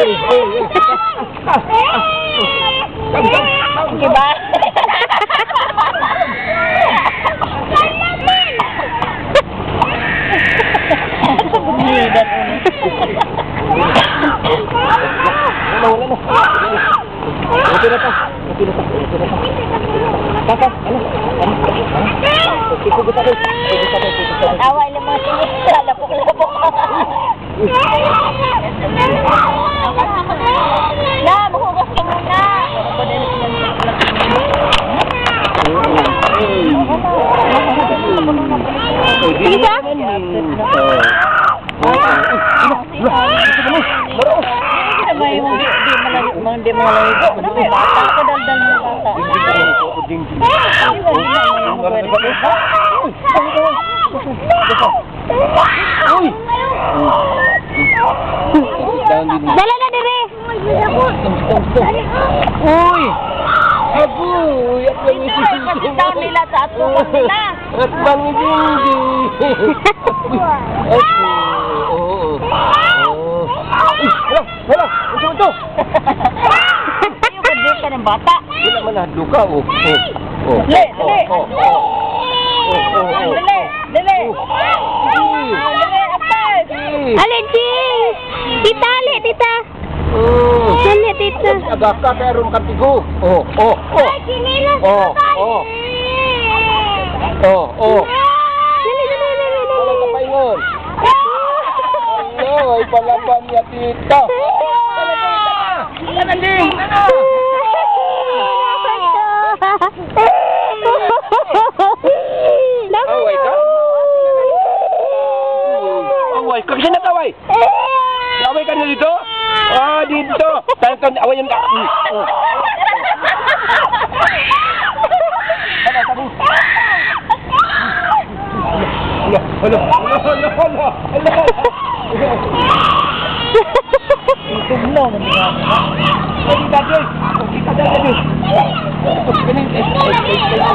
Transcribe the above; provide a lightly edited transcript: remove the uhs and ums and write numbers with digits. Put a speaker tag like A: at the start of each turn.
A: Diba?
B: Wala na. Okay na pa. Kakak, ano? Ikugot ako.
A: Away ng mga sinistra, lapok-lapok. La, mahugas ka muna. Sige ba? Hindi mo laligo. Bata ko daldal mo bata. Dala na dire.
B: Uy! Agoy! At
A: Kasi daw nila sa atukon nila.
B: At mangidindi! Oo. Wala! Ito!
A: Yung kadit ka ng bata.
B: Hindi naman nahadlo ka, oh.
A: Dali! Dali! Alin, Jing! Tita! Dali, tita!
B: Agak ka, kaya ron katigo.
A: Ay, sinilas
B: Oh.
A: Dali!
B: Wala ka paingon. Ay, palaban niya, tita. Away ka? Away ka? Kasi nataway? Away ka na dito? Ah, dito. Tantan, awayan ka. Hala. Tugnaw na mga. Kita dali.